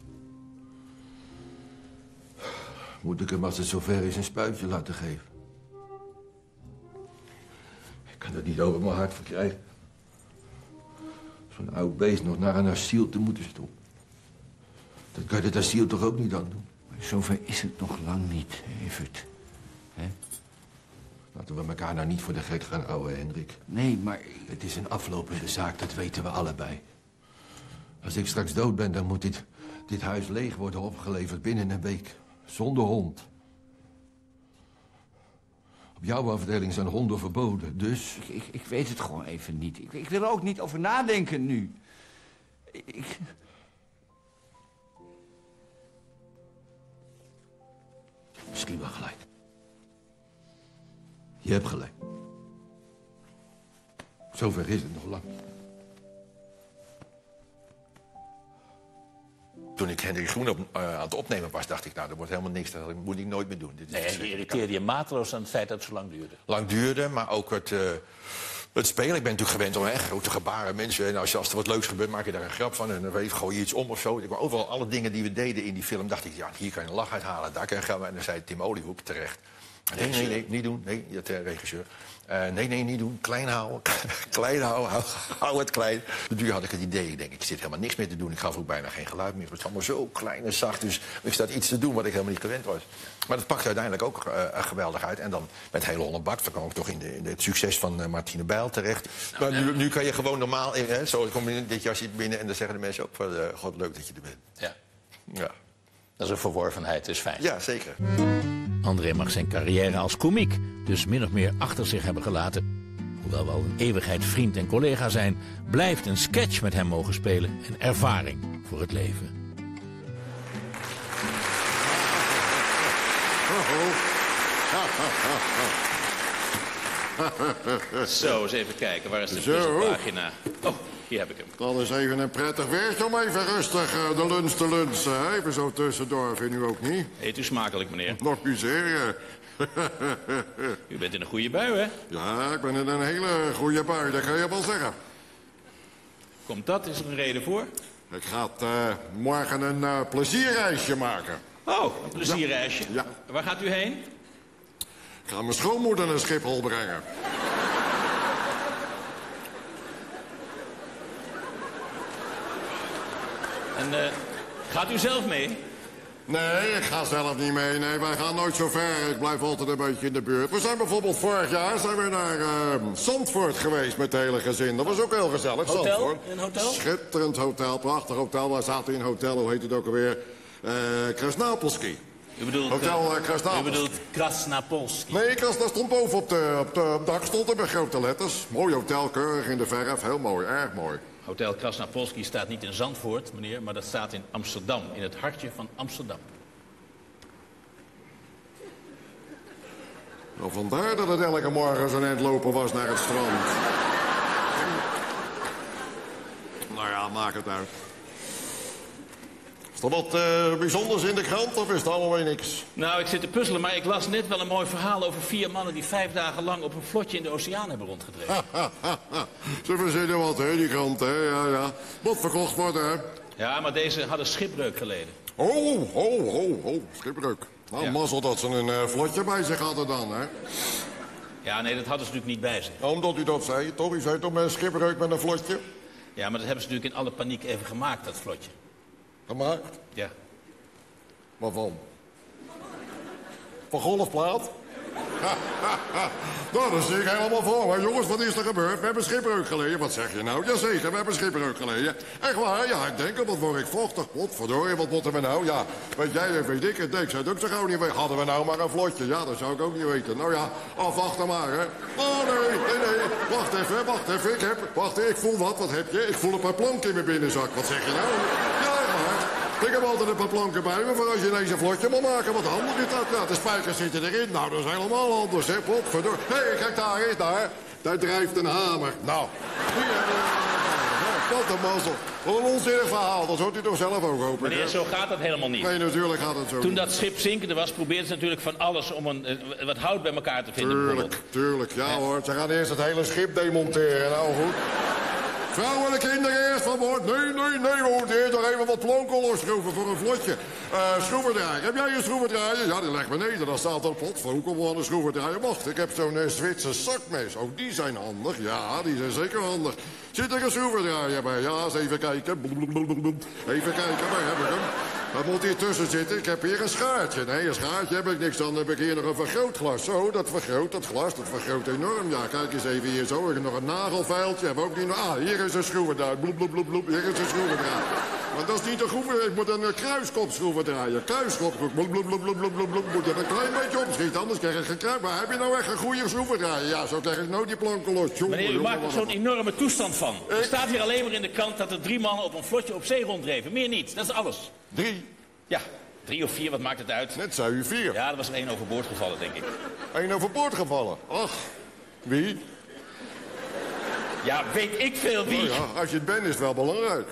[SPEAKER 12] Moet ik hem als het zover is een spuitje laten geven? Ik kan er niet over mijn hart verkrijgen. Zo'n oud beest nog naar een asiel te moeten stoppen. Dat kan je het asiel toch ook niet aan doen?
[SPEAKER 13] Zover is het nog lang niet, Evert.
[SPEAKER 12] Laten we elkaar nou niet voor de gek gaan houden, Hendrik.
[SPEAKER 13] Nee, maar...
[SPEAKER 12] Het is een aflopende zaak, dat weten we allebei. Als ik straks dood ben, dan moet dit huis leeg worden opgeleverd binnen een week. Zonder hond. Op jouw afdeling zijn honden verboden, dus...
[SPEAKER 13] Ik weet het gewoon even niet. Ik wil er ook niet over nadenken nu.
[SPEAKER 12] Misschien wel gelijk. Je hebt gelijk. Zover is het nog lang niet.
[SPEAKER 3] Toen ik Henry Groen aan het opnemen was, dacht ik, nou, dat wordt helemaal niks. Dat moet ik nooit meer doen. Dit is
[SPEAKER 1] Nee, je irriteerde je mateloos aan het feit dat het zo lang duurde.
[SPEAKER 3] Lang duurde, maar ook het spelen. Ik ben natuurlijk gewend om grote gebaren mensen. En als er wat leuks gebeurt, maak je daar een grap van. En dan gooi je iets om of zo. Maar overal alle dingen die we deden in die film, dacht ik, ja, hier kan je een lach uithalen. Daar kan je gaan. En dan zei Tim Oliehoek terecht. Nee, niet doen. Nee, de regisseur. Nee, niet doen. Klein houden. Klein houden. Hou het klein. De duur had ik het idee. Ik denk, ik zit helemaal niks meer te doen. Ik gaf ook bijna geen geluid meer. Het was allemaal zo klein en zacht. Dus ik zat iets te doen wat ik helemaal niet gewend was. Maar dat pakte uiteindelijk ook geweldig uit. En dan met Hele Holland Bakt. Dan kwam ik toch in het succes van Martine Bijl terecht. Maar nu kan je gewoon normaal... Zo kom je in dit jasje binnen en dan zeggen de mensen ook van... God, leuk dat je er bent.
[SPEAKER 1] Ja. Dat is een verworvenheid, is fijn.
[SPEAKER 3] Ja, zeker.
[SPEAKER 1] André mag zijn carrière als komiek dus min of meer achter zich hebben gelaten. Hoewel we al een eeuwigheid vriend en collega zijn, blijft een sketch met hem mogen spelen een ervaring voor het leven. Zo, eens even kijken. Waar is de puzzelpagina? Oh, hier heb ik hem.
[SPEAKER 4] Dat is even een prettig weertje om even rustig de lunch te lunchen. Even zo tussendoor, vind u ook niet?
[SPEAKER 1] Eet u smakelijk, meneer.
[SPEAKER 4] Nog miserie.
[SPEAKER 1] U bent in een goede bui, hè?
[SPEAKER 4] Ja, ik ben in een hele goede bui, dat kan je wel zeggen.
[SPEAKER 1] Komt dat? Is er een reden voor?
[SPEAKER 4] Ik ga morgen een plezierreisje maken.
[SPEAKER 5] Oh, een plezierreisje.
[SPEAKER 4] Ja.
[SPEAKER 5] Waar gaat u heen?
[SPEAKER 4] Ik ga mijn schoonmoeder naar Schiphol brengen.
[SPEAKER 5] En gaat u zelf mee?
[SPEAKER 4] Nee, ik ga zelf niet mee. Nee, wij gaan nooit zo ver. Ik blijf altijd een beetje in de buurt. We zijn bijvoorbeeld vorig jaar naar Zandvoort geweest met het hele gezin. Dat was ook heel gezellig,
[SPEAKER 5] Hotel?
[SPEAKER 4] Zandvoort.
[SPEAKER 5] Een hotel?
[SPEAKER 4] Schitterend hotel, prachtig hotel. We zaten in een hotel, hoe heet het ook alweer? Krasnapolski.
[SPEAKER 5] U bedoelt,
[SPEAKER 4] Hotel Krasnapolski.
[SPEAKER 5] u bedoelt Krasnapolski?
[SPEAKER 4] Nee, dat stond boven op de dak, stond er met grote letters. Mooi hotel, keurig in de verf, heel mooi, erg mooi.
[SPEAKER 5] Hotel Krasnapolski staat niet in Zandvoort, meneer, maar dat staat in Amsterdam, in het hartje van Amsterdam.
[SPEAKER 4] Nou, vandaar dat het elke morgen zo'n eind lopen was naar het strand. Nou ja, maak het uit. Is er wat bijzonders in de krant of is het allemaal weer niks?
[SPEAKER 5] Nou, ik zit te puzzelen, maar ik las net wel een mooi verhaal over 4 mannen die 5 dagen lang op een vlotje in de oceaan hebben rondgedreven.
[SPEAKER 4] Ze verzinnen wat, hè, die krant, hè, ja. Moet verkocht worden, hè.
[SPEAKER 5] Ja, maar deze hadden schipbreuk geleden.
[SPEAKER 4] Oh, schipbreuk. Nou,
[SPEAKER 5] Ja.
[SPEAKER 4] mazzel dat ze een vlotje bij zich hadden dan, hè.
[SPEAKER 5] Ja, nee, dat hadden ze natuurlijk niet bij zich.
[SPEAKER 4] Omdat u dat zei, toch? U zei toch met een schipbreuk met een vlotje?
[SPEAKER 5] Ja, maar dat hebben ze natuurlijk in alle paniek even gemaakt, dat vlotje.
[SPEAKER 4] Gemaakt?
[SPEAKER 5] Ja.
[SPEAKER 4] Waarvan? Van golfplaat? Nou, dat zie ik helemaal voor. Maar jongens, wat is er gebeurd? We hebben schipbreuk geleden. Wat zeg je nou? Jazeker, we hebben schipbreuk geleden. Echt waar? Ja, ik denk, wat word ik vochtig. Potverdorie, wat moeten we nou? Ja, weet jij en weet ik het. Ik zou het ook zo gauw niet weten. Hadden we nou maar een vlotje? Ja, dat zou ik ook niet weten. Nou ja, afwachten maar, hè. Oh, nee. Wacht even. Wacht, ik voel wat. Wat heb je? Ik voel een paar planken in mijn binnenzak. Wat zeg je nou? Ja, maar. Ik heb altijd een paar planken bij me voor als je ineens een vlotje moet maken. Wat handig is dat? Ja, de spijkers zitten erin. Nou, dat is helemaal anders, hè. Potverdorie. Hé, kijk daar eens, daar. Daar drijft een hamer. Nou. Wat een mazzel. Wat een onzinnig verhaal. Dat hoort u toch zelf ook hopen.
[SPEAKER 5] Meneer, zo gaat dat helemaal niet.
[SPEAKER 4] Nee, natuurlijk gaat het zo.
[SPEAKER 5] Toen dat schip zinkende was, probeerden ze natuurlijk van alles om wat hout bij elkaar te vinden.
[SPEAKER 4] Tuurlijk. Ja hoor. Ze gaan eerst het hele schip demonteren. Nou goed. Vrouwen en kinderen eerst van boord. Nee, we moeten eerst nog even wat planken losschroeven voor een vlotje. Schroevendraaier. Heb jij een schroevendraaier? Ja, die legt beneden. Dan staat er pot. Hoe komen we aan een schroevendraaier? Wacht, ik heb zo'n Zwitser zakmes. Oh, die zijn handig. Ja, die zijn zeker handig. Zit er een schroevendraaier bij? Ja, eens even kijken. Even kijken, waar heb ik hem? Wat moet hier tussen zitten? Ik heb hier een schaartje. Nee, een schaartje heb ik niks. Dan heb ik hier nog een vergrootglas. Zo, dat vergroot dat glas. Dat vergroot enorm. Ja, kijk eens even hier zo. Ik heb nog een nagelveiltje. Heb ook niet nog... Ah, hier is een schroevendraaier. Hier is een schroevendraaier. Maar dat is niet een schroeven. Ik moet een kruiskop schroeven draaien. Kruiskop. Moet er een klein beetje opschieten. Anders krijg ik geen kruis. Maar heb je nou echt een goede schroevendraaier? Ja, zo krijg ik nooit die planken los.
[SPEAKER 5] Meneer, u maakt er zo'n enorme toestand van. Er staat hier alleen maar in de krant dat er 3 mannen op een vlotje op zee ronddreven. Meer niet. Dat is alles.
[SPEAKER 4] 3?
[SPEAKER 5] Ja, 3 of 4, wat maakt het uit?
[SPEAKER 4] Net zei u 4.
[SPEAKER 5] Ja, er was er 1 overboord gevallen, denk ik.
[SPEAKER 4] 1 overboord gevallen? Ach, wie?
[SPEAKER 5] Ja, weet ik veel wie.
[SPEAKER 4] Oh ja, als je het bent is het wel belangrijk.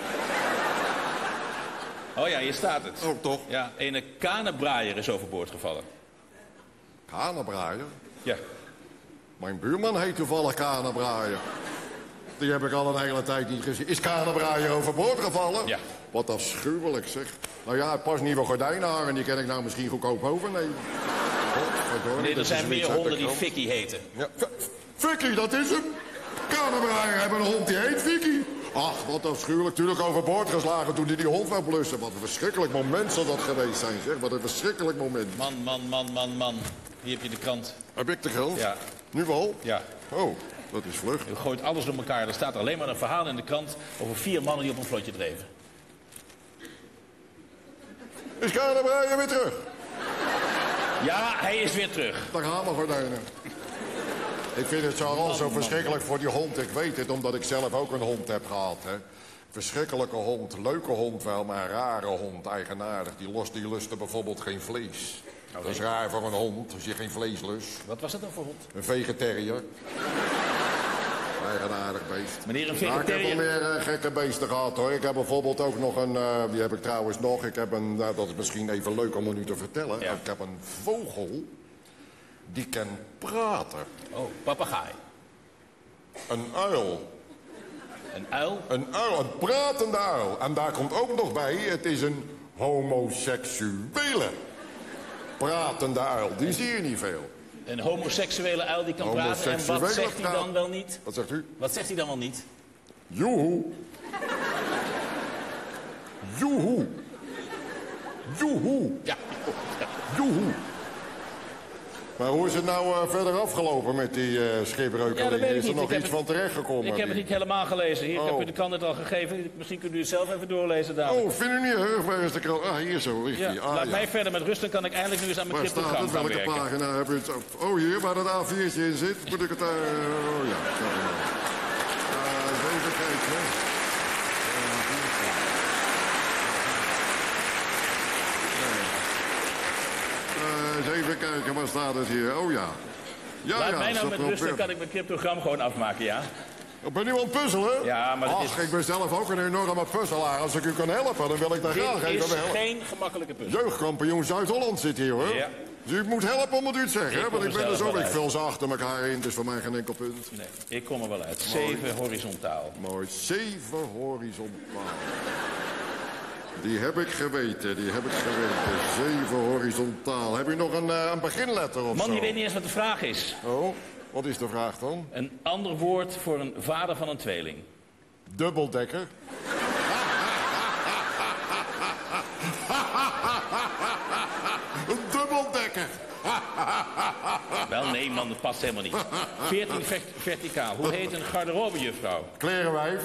[SPEAKER 5] Oh ja, hier staat het.
[SPEAKER 4] Oh, toch?
[SPEAKER 5] Ja, een kanenbraaier is overboord gevallen.
[SPEAKER 4] Kanenbraaier?
[SPEAKER 5] Ja.
[SPEAKER 4] Mijn buurman heet toevallig Kanenbraaier. Die heb ik al een hele tijd niet gezien. Is Kanenbraaier overboord gevallen?
[SPEAKER 5] Ja.
[SPEAKER 4] Wat afschuwelijk, zeg. Nou ja, pas nieuwe gordijnen hangen. Die kan ik nou misschien goedkoop overnemen.
[SPEAKER 5] Nee, er zijn meer honden die Vicky heten.
[SPEAKER 4] Ja. Vicky, dat is hem. Kanenbraaier hebben een hond die heet Vicky. Ach, wat afschuwelijk. Tuurlijk overboord geslagen toen hij die hond wou blussen. Wat een verschrikkelijk moment zal dat geweest zijn, zeg. Wat een verschrikkelijk moment.
[SPEAKER 5] Man. Hier heb je de krant.
[SPEAKER 4] Heb ik de krant?
[SPEAKER 5] Ja.
[SPEAKER 4] Nu al?
[SPEAKER 5] Ja.
[SPEAKER 4] Oh, dat is vlug.
[SPEAKER 5] U gooit alles door elkaar. Er staat alleen maar een verhaal in de krant over 4 mannen die op een vlotje dreven.
[SPEAKER 4] Is Kanenbraaier weer terug?
[SPEAKER 5] Ja, hij is weer terug.
[SPEAKER 4] Daar gaan we gordijnen. Ik vind het zo verschrikkelijk voor die hond. Ik weet het, omdat ik zelf ook een hond heb gehad. Hè. Verschrikkelijke hond, leuke hond wel, maar een rare hond, eigenaardig. Die lustte bijvoorbeeld geen vlees.
[SPEAKER 5] Oh,
[SPEAKER 4] dat is raar voor een hond, als je geen vlees lust.
[SPEAKER 5] Wat was dat dan voor hond?
[SPEAKER 4] Een vegetariër. Eigenaardig beest.
[SPEAKER 5] Meneer, een
[SPEAKER 4] vegetariër? Nou, ik heb wel meer gekke beesten gehad, hoor. Ik heb bijvoorbeeld ook nog een... die heb ik trouwens nog. Ik heb een... dat is misschien even leuk om u te vertellen. Ja. Ik heb een vogel... Die kan praten.
[SPEAKER 5] Oh, papegaai.
[SPEAKER 4] Een uil.
[SPEAKER 1] Een uil?
[SPEAKER 4] Een uil, een pratende uil. En daar komt ook nog bij, het is een homoseksuele pratende uil. Die zie je niet veel.
[SPEAKER 1] Een homoseksuele uil die kan praten. En wat zegt hij dan wel niet?
[SPEAKER 4] Wat zegt u?
[SPEAKER 1] Wat zegt hij dan wel niet?
[SPEAKER 4] Joehoe. Joehoe. Joehoe.
[SPEAKER 1] Ja.
[SPEAKER 4] Joehoe. Maar hoe is het nou verder afgelopen met die schipbreukeling?
[SPEAKER 1] Ja,
[SPEAKER 4] is er nog iets van terechtgekomen?
[SPEAKER 1] Ik heb het niet helemaal gelezen. Hier, ik heb u de krant net al gegeven. Misschien kunt u het zelf even doorlezen dadelijk.
[SPEAKER 4] Oh, vind u niet erg? Waar is de krant? Ah, hier zo ligt hij.
[SPEAKER 1] Laat mij verder met rust, dan kan ik eindelijk nu eens aan mijn cryptogram gaan werken.
[SPEAKER 4] Welke pagina heb je het? Oh, hier, waar dat A4'tje in zit. Moet ik het daar... oh ja, even kijken. Eens even kijken, waar staat het hier? Oh ja.
[SPEAKER 1] Laat mij nou met rust, dan kan ik mijn cryptogram gewoon afmaken, ja?
[SPEAKER 4] Ben u aan het puzzelen?
[SPEAKER 1] Ja, maar
[SPEAKER 4] Ach, ik ben zelf ook een enorme puzzelaar. Als ik u kan helpen, dan wil ik daar graag even helpen.
[SPEAKER 1] Dit is geen gemakkelijke puzzel.
[SPEAKER 4] Jeugdkampioen Zuid-Holland zit hier, hoor.
[SPEAKER 1] Ja.
[SPEAKER 4] Dus u moet helpen, moet u het zeggen, hè? Want ik ben er zo veel ze achter elkaar in, dus voor mij geen enkel punt.
[SPEAKER 1] Nee, ik kom er wel uit. 7 horizontaal.
[SPEAKER 4] Mooi, 7 horizontaal. Die heb ik geweten, 7 horizontaal. Heb u nog een beginletter of
[SPEAKER 1] Man,
[SPEAKER 4] zo?
[SPEAKER 1] die weet niet eens wat de vraag is.
[SPEAKER 4] Oh, wat is de vraag dan?
[SPEAKER 1] Een ander woord voor een vader van een tweeling.
[SPEAKER 4] Dubbeldekker. Een dubbeldekker.
[SPEAKER 1] Wel, nee man, dat past helemaal niet. 14 verticaal. Hoe heet een garderobejuffrouw?
[SPEAKER 4] Klerenwijf.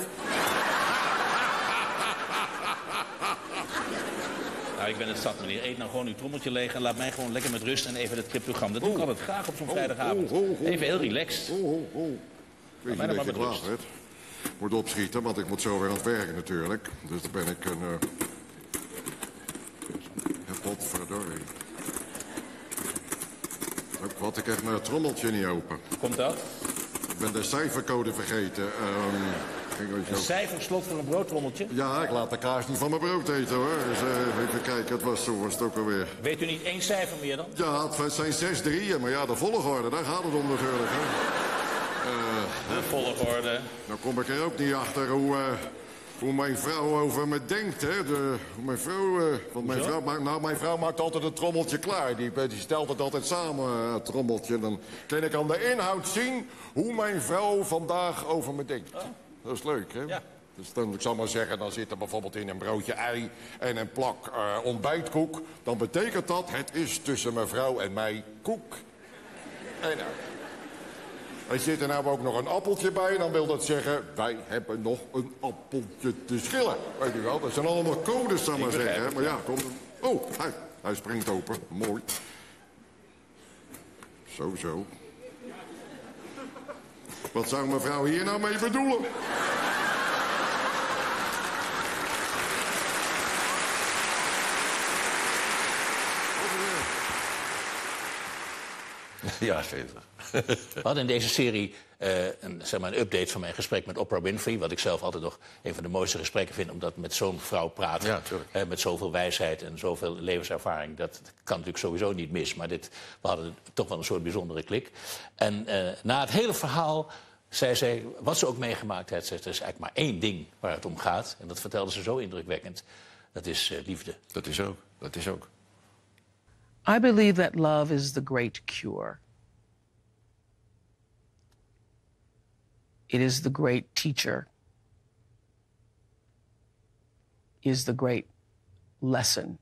[SPEAKER 1] Nou, ik ben het zat, meneer. Eet nou gewoon uw trommeltje leeg en laat mij gewoon lekker met rust en even het cryptogram. Dat doe ik altijd graag op zo'n vrijdagavond. Even heel relaxed.
[SPEAKER 4] Weet je dat je klaar bent? Moet opschieten, want ik moet zo weer aan het werken natuurlijk. Dus dan ben ik een... Potverdorie. Wat, ik heb mijn trommeltje niet open.
[SPEAKER 1] Komt dat?
[SPEAKER 4] Ik ben de cijfercode vergeten.
[SPEAKER 1] Een cijferslot voor een broodtrommeltje?
[SPEAKER 4] Ja, ik laat de kaas niet van mijn brood eten, hoor. Dus even kijken, het was zo was het ook alweer.
[SPEAKER 1] Weet u niet 1 cijfer meer dan?
[SPEAKER 4] Ja, het zijn 6 drieën, maar ja, de volgorde, daar gaat het om natuurlijk, hè.
[SPEAKER 1] De volgorde.
[SPEAKER 4] Nou kom ik er ook niet achter hoe mijn vrouw over me denkt, hè. Mijn vrouw maakt altijd een trommeltje klaar. Die stelt het altijd samen, het trommeltje. Dan kan ik aan de inhoud zien hoe mijn vrouw vandaag over me denkt. Oh. Dat is leuk, hè? Ja. Dus dan, ik zal maar zeggen, dan zit er bijvoorbeeld in een broodje ei en een plak ontbijtkoek. Dan betekent dat, het is tussen mijn vrouw en mij koek. En nou... Er zit er nou ook nog een appeltje bij, dan wil dat zeggen... wij hebben nog een appeltje te schillen. Weet u wel, dat zijn allemaal codes, zal maar zeggen. Hè? Maar ja, kom... Oh, hij springt open. Mooi. Zo. Wat zou mevrouw hier nou mee bedoelen?
[SPEAKER 3] Ja, zeker.
[SPEAKER 1] We hadden in deze serie een update van mijn gesprek met Oprah Winfrey. Wat ik zelf altijd nog een van de mooiste gesprekken vind. Omdat met zo'n vrouw praten. Ja, met zoveel wijsheid en zoveel levenservaring. Dat kan natuurlijk sowieso niet mis. Maar we hadden toch wel een soort bijzondere klik. En na het hele verhaal zei zij, wat ze ook meegemaakt heeft. Er is eigenlijk maar 1 ding waar het om gaat. En dat vertelde ze zo indrukwekkend. Dat is liefde.
[SPEAKER 3] Dat is ook.
[SPEAKER 14] I believe that love is the great cure. It is the great teacher. It is the great lesson.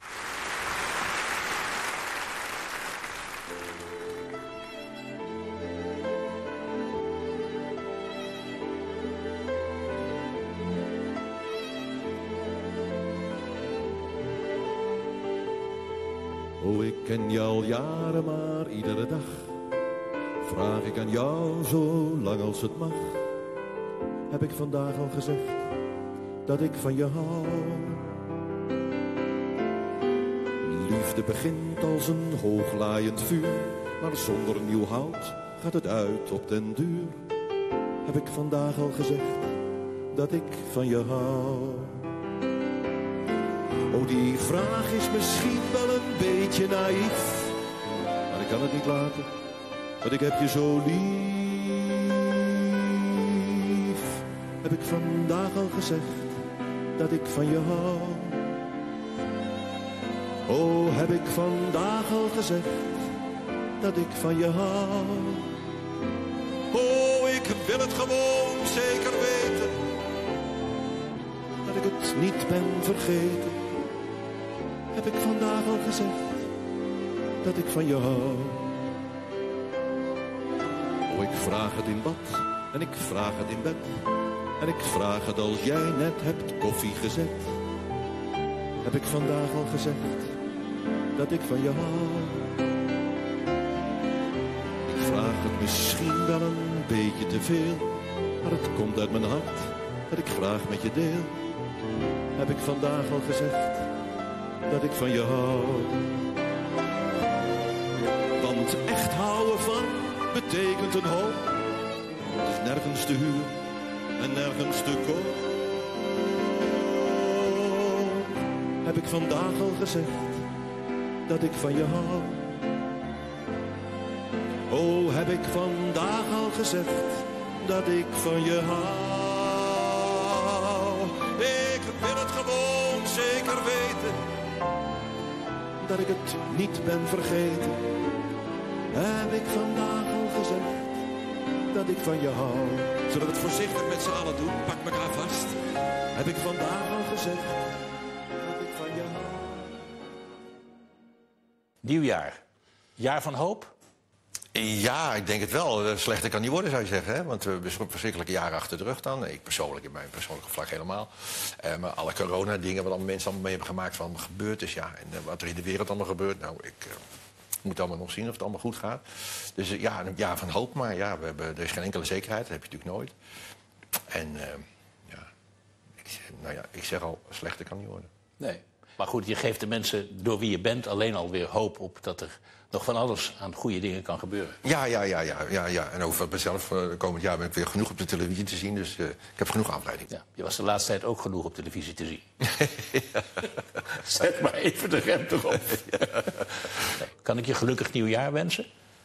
[SPEAKER 7] Oh, ik ken jou al jaren, maar iedere dag vraag ik aan jou zo lang als het mag. Heb ik vandaag al gezegd dat ik van je hou? Liefde begint als een hooglaaiend vuur, maar zonder nieuw hout gaat het uit op den duur. Heb ik vandaag al gezegd dat ik van je hou? Oh, die vraag is misschien wel een beetje naïef, maar ik kan het niet laten, want ik heb je zo lief. heb ik vandaag al gezegd dat ik van je hou. Oh, heb ik vandaag al gezegd dat ik van je hou. Oh, ik wil het gewoon zeker weten, dat ik het niet ben vergeten. Heb ik vandaag al gezegd dat ik van je hou. Oh, ik vraag het in bad en ik vraag het in bed. En ik vraag het als jij net hebt koffie gezet. Heb ik vandaag al gezegd dat ik van je hou. Ik vraag het misschien wel een beetje te veel, maar het komt uit mijn hart dat ik graag met je deel. Heb ik vandaag al gezegd dat ik van je hou. Want echt houden van betekent een hoop. Het is nergens te huur en nergens te koop. Heb ik vandaag al gezegd dat ik van je hou. Oh, heb ik vandaag al gezegd dat ik van je hou. Ik wil het gewoon zeker weten, dat ik het niet ben vergeten. Heb ik vandaag al gezegd dat ik van je hou. Zullen we het voorzichtig met z'n allen doen? Pak elkaar vast. Heb ik vandaag al gezegd dat ik van je hou.
[SPEAKER 1] Nieuwjaar. Jaar van hoop?
[SPEAKER 3] Ja, ik denk het wel. Slechter kan niet worden, zou je zeggen. Hè? Want we hebben verschrikkelijke jaren achter de rug dan. Ik persoonlijk, in mijn persoonlijke vlak helemaal. Maar alle corona-dingen, wat allemaal mensen allemaal mee hebben gemaakt, wat allemaal gebeurd is. Ja, en wat er in de wereld allemaal gebeurt. Nou, ik moet allemaal nog zien of het allemaal goed gaat. Dus ja, een jaar van hoop. Maar ja, er is geen enkele zekerheid. Dat heb je natuurlijk nooit. En ik zeg al, slechter kan niet worden.
[SPEAKER 1] Nee. Maar goed, je geeft de mensen door wie je bent alleen alweer hoop op dat er nog van alles aan goede dingen kan gebeuren.
[SPEAKER 3] Ja. En over mezelf, komend jaar ben ik weer genoeg op de televisie te zien. Dus ik heb genoeg afleiding.
[SPEAKER 1] Ja, je was de laatste tijd ook genoeg op televisie te zien. Zet maar even de rem erop. Nee. Kan ik je gelukkig nieuwjaar wensen?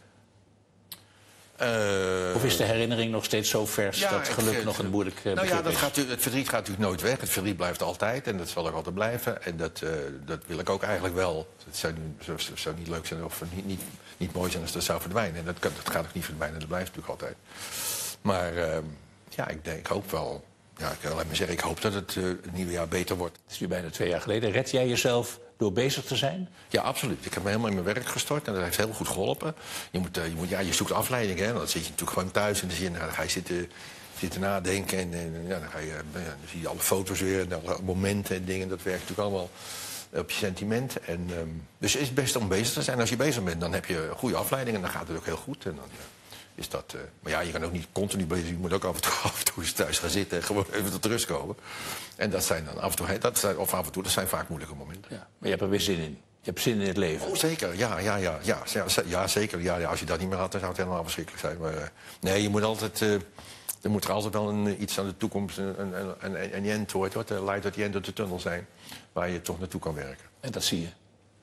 [SPEAKER 1] Of is de herinnering nog steeds zo vers dat geluk nog een moeilijk begrip is?
[SPEAKER 3] Het verdriet gaat natuurlijk nooit weg. Het verdriet blijft altijd en dat zal ook altijd blijven. En dat wil ik ook eigenlijk wel. Het zou niet leuk zijn of niet mooi zijn als dat zou verdwijnen. En dat gaat ook niet verdwijnen, dat blijft natuurlijk altijd. Maar ik hoop wel. Ja, ik kan alleen maar zeggen, ik hoop dat het nieuwe jaar beter wordt.
[SPEAKER 1] Het is nu bijna 2 jaar geleden. Red jij jezelf door bezig te zijn?
[SPEAKER 3] Ja, absoluut. Ik heb me helemaal in mijn werk gestort en dat heeft heel goed geholpen. Je zoekt afleiding, hè. Dan zit je natuurlijk gewoon thuis en dan ga je zitten nadenken. En dan zie je alle foto's weer en alle momenten en dingen. Dat werkt natuurlijk allemaal op je sentiment. Dus het is best om bezig te zijn. Als je bezig bent, dan heb je een goede afleiding en dan gaat het ook heel goed. En dan is dat, maar ja, je kan ook niet continu bezig. Je moet ook af en toe eens thuis gaan zitten en gewoon even tot rust komen. En dat zijn dan af en toe, dat zijn vaak moeilijke momenten. Ja,
[SPEAKER 1] maar je hebt er weer zin in. Je hebt zin in het leven.
[SPEAKER 3] Oh, zeker. Ja, zeker. Ja, als je dat niet meer had, dan zou het helemaal verschrikkelijk zijn. Maar nee, je moet altijd... er moet er altijd wel iets aan de toekomst, een end hoort, de light at the end of the tunnel zijn, waar je toch naartoe kan werken.
[SPEAKER 1] En dat zie je?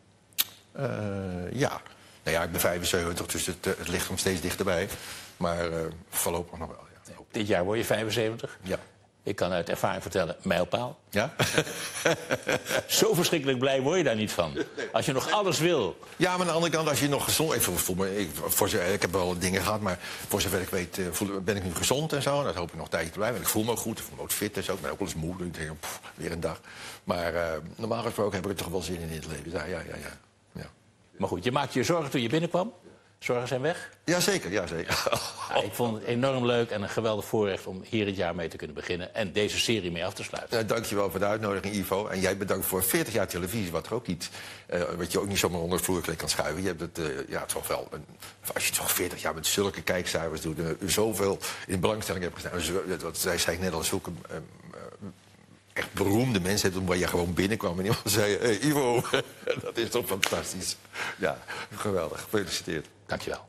[SPEAKER 3] Ja. Nou ja, ik ben 75, dus het ligt nog steeds dichterbij. Maar voorlopig nog wel, ja.
[SPEAKER 1] Dit jaar word je 75?
[SPEAKER 3] Ja.
[SPEAKER 1] Ik kan uit ervaring vertellen, mijlpaal.
[SPEAKER 3] Ja?
[SPEAKER 1] Zo verschrikkelijk blij word je daar niet van. Als je nog alles wil.
[SPEAKER 3] Ja, maar aan de andere kant, als je nog gezond... Ik heb wel dingen gehad, maar voor zover ik weet ben ik nu gezond en zo. En dat hoop ik nog een tijdje te blijven. En ik voel me ook goed, ik voel me ook fit en zo. Ik ben ook wel eens moe, ik denk, weer een dag. Maar normaal gesproken heb ik er toch wel zin in het leven. Ja.
[SPEAKER 1] Maar goed, je maakte je zorgen toen je binnenkwam. Zorgen zijn weg?
[SPEAKER 3] Jazeker.
[SPEAKER 1] Ja, ik vond het enorm leuk en een geweldig voorrecht om hier het jaar mee te kunnen beginnen. En deze serie mee af te sluiten.
[SPEAKER 3] Dankjewel voor de uitnodiging, Ivo. En jij bedankt voor 40 jaar televisie, wat je ook niet zomaar onder de vloer kan schuiven. Je hebt het toch wel... als je toch 40 jaar met zulke kijkcijfers doet... zoveel in belangstelling hebt gestaan. Wat zei ik net al, zulke... echt beroemde mensen hebt, waar je gewoon binnenkwam en iemand zei... Hey, Ivo, dat is toch fantastisch. Ja, geweldig. Gefeliciteerd.
[SPEAKER 1] Dankjewel.